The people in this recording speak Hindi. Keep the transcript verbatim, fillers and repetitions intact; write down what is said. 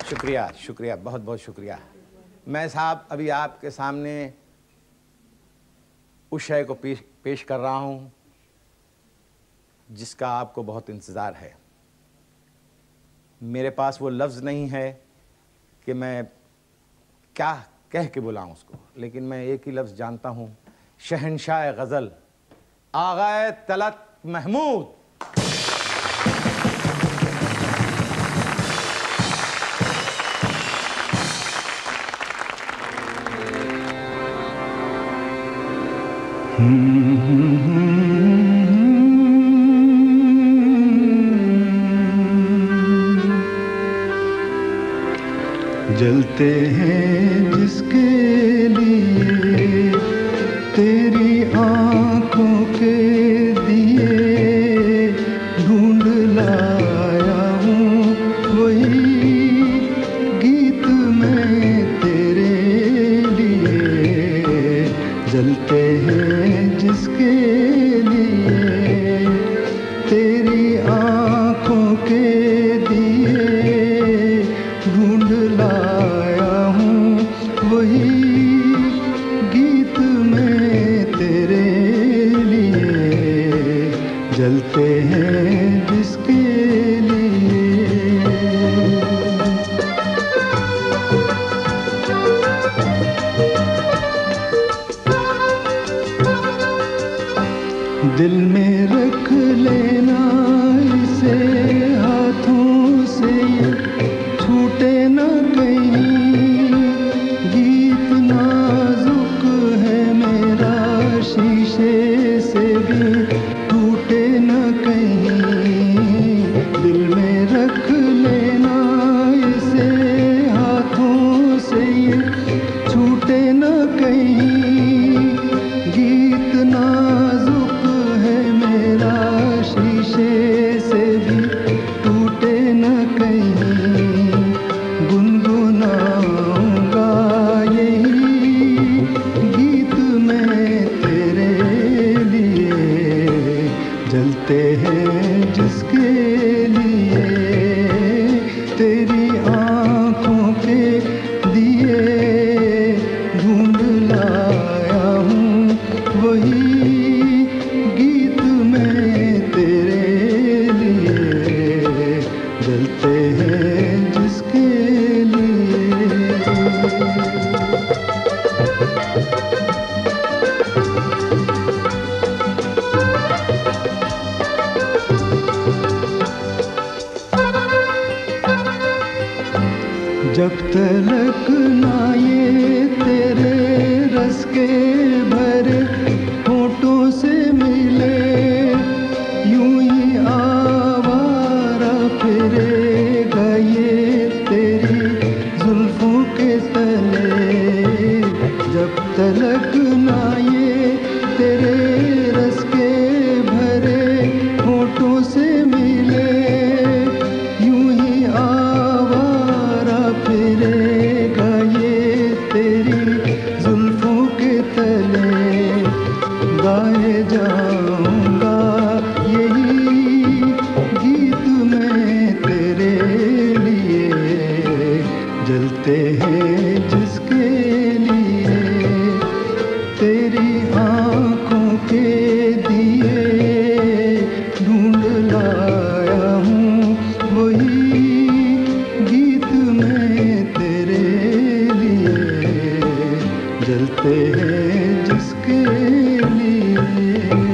शुक्रिया शुक्रिया, बहुत बहुत शुक्रिया। मैं साहब अभी आपके सामने उस शय को पेश पेश कर रहा हूँ जिसका आपको बहुत इंतज़ार है। मेरे पास वो लफ्ज़ नहीं है कि मैं क्या कह के बुलाऊं उसको, लेकिन मैं एक ही लफ्ज़ जानता हूँ, शहंशाह गज़ल आग़ाए तलत महमूद। जलते हैं जिसके लिए तेरी आंखों के दिए, ढूंढ लाया हूँ वही गीत मैं तेरे लिए। जलते हैं जिसके लिए तेरी आंखों के दिए, ढूंढ लाया हूँ वही गीत मैं तेरे लिए। जलते हैं जिसके लिए। दिल में रख लेना इसे हाथों से, छूटे न कहीं। गीत नाजुक है मेरा, शीशे से भी टूटे न कहीं। दिल में रख लेना इसे हाथों से, छूटे न कहीं। गीत नाजुक है मेरा, शीशे से भी टूटे न कहीं। गुनगुनाऊंगा यही गीत मैं तेरे लिए। जलते हैं जिसके लिए तेरी आंखों के दिए, ढूंढ लाया हूँ वही गीत मैं तेरे लिए। जलते हैं जिसके लिए। जब तलक ना ये तेरे रस के भरे होठों से मिले, यूं ही आवारा फिरेगा ये तेरी जुल्फों के तले। जब तलक ना ये तेरे रस के भरे होठों से मिले, यूं ही आवारा फिरेगा ये तेरी जुल्फों के तले। गाए जाऊंगा यही गीत मैं तेरे लिए। जलते हैं जिसके लिए तेरी आंखों के दिए, ढूंढ लाया हूँ वही गीत मैं तेरे लिए। जलते हैं जिसके लिए।